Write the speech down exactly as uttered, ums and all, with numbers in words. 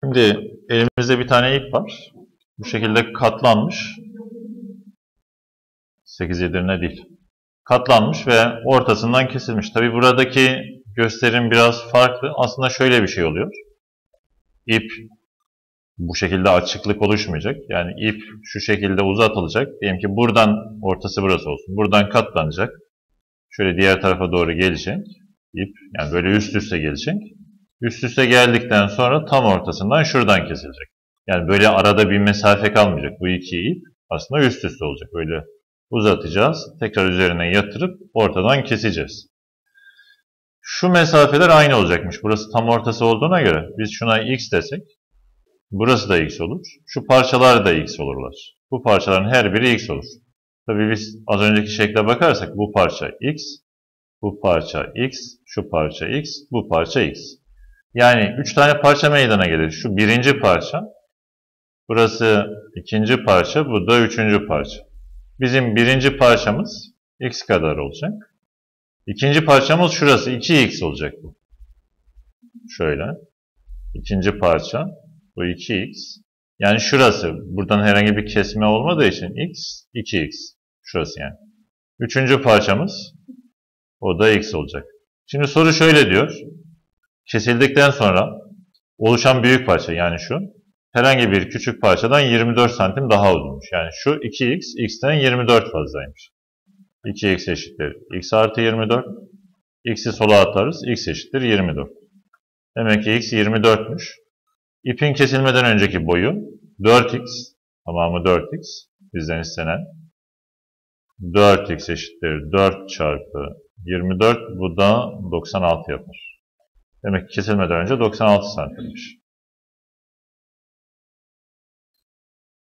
Şimdi elimizde bir tane ip var. Bu şekilde katlanmış. sekiz yedirine değil. Katlanmış ve ortasından kesilmiş. Tabi buradaki gösterim biraz farklı. Aslında şöyle bir şey oluyor. İp bu şekilde açıklık oluşmayacak. Yani ip şu şekilde uzatılacak. Diyelim ki buradan ortası burası olsun. Buradan katlanacak. Şöyle diğer tarafa doğru gelecek. İp yani böyle üst üste gelecek. Üst üste geldikten sonra tam ortasından şuradan kesilecek. Yani böyle arada bir mesafe kalmayacak. Bu iki ip aslında üst üste olacak. Böyle uzatacağız. Tekrar üzerine yatırıp ortadan keseceğiz. Şu mesafeler aynı olacakmış. Burası tam ortası olduğuna göre biz şuna x desek burası da x olur. Şu parçalar da x olurlar. Bu parçaların her biri x olur. Tabii biz az önceki şekle bakarsak bu parça x, bu parça x, şu parça x, bu parça x. Yani üç tane parça meydana gelir. Şu birinci parça, burası ikinci parça, bu da üçüncü parça. Bizim birinci parçamız x kadar olacak. İkinci parçamız şurası, iki x olacak bu. Şöyle. İkinci parça, bu iki x. Yani şurası, buradan herhangi bir kesme olmadığı için x, iki x. Şurası yani. Üçüncü parçamız, o da x olacak. Şimdi soru şöyle diyor. Kesildikten sonra oluşan büyük parça yani şu, herhangi bir küçük parçadan yirmi dört santim daha uzunmuş. Yani şu iki x, x'ten yirmi dört fazlaymış. iki x eşittir x artı yirmi dört. X'i sola atarız, x eşittir yirmi dört. Demek ki x yirmi dörtmüş. İpin kesilmeden önceki boyu dört x, tamamı dört x, bizden istenen. dört x eşittir dört çarpı yirmi dört, bu da doksan altı yapar. Demek ki kesilmeden önce doksan altı santimmiş.